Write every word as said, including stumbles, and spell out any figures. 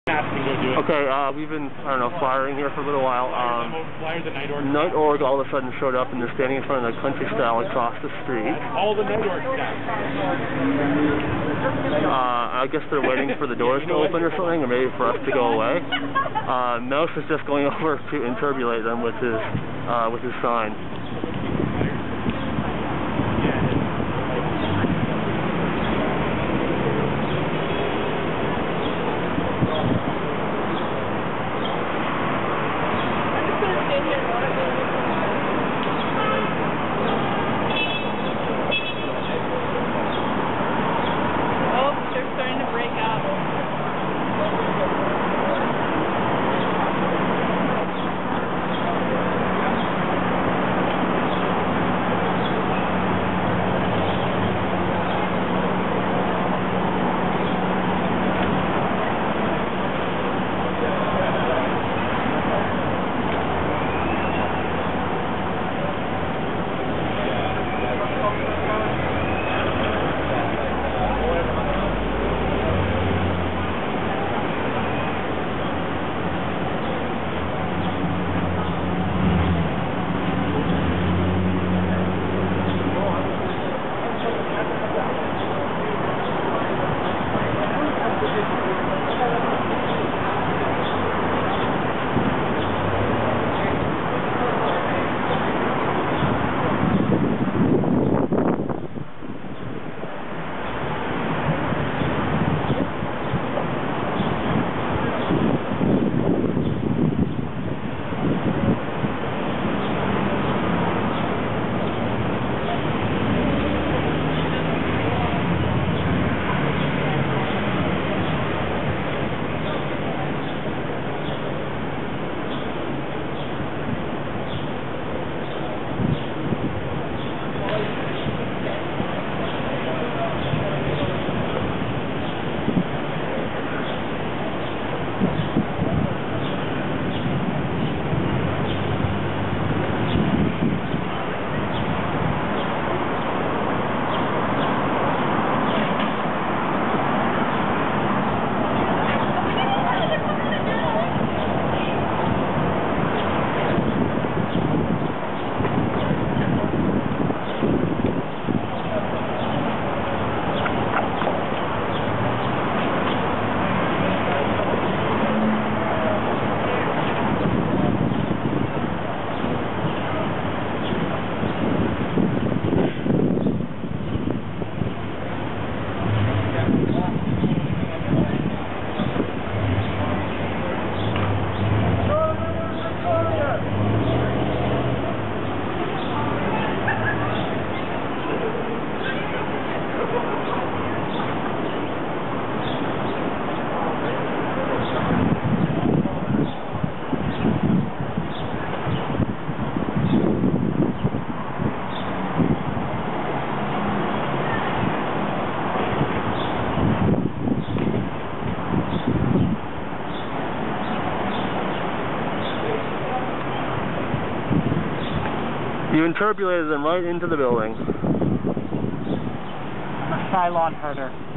Okay, uh, we've been, I don't know, firing here for a little while. Um, Night Org all of a sudden showed up and they're standing in front of the country style across the street. All the Night Org staff. Uh, I guess they're waiting for the doors to open or something, or maybe for us to go away. Uh, Mouse is just going over to interpolate them with his, uh, with his sign. You interpolated them right into the building. I'm a Cylon herder.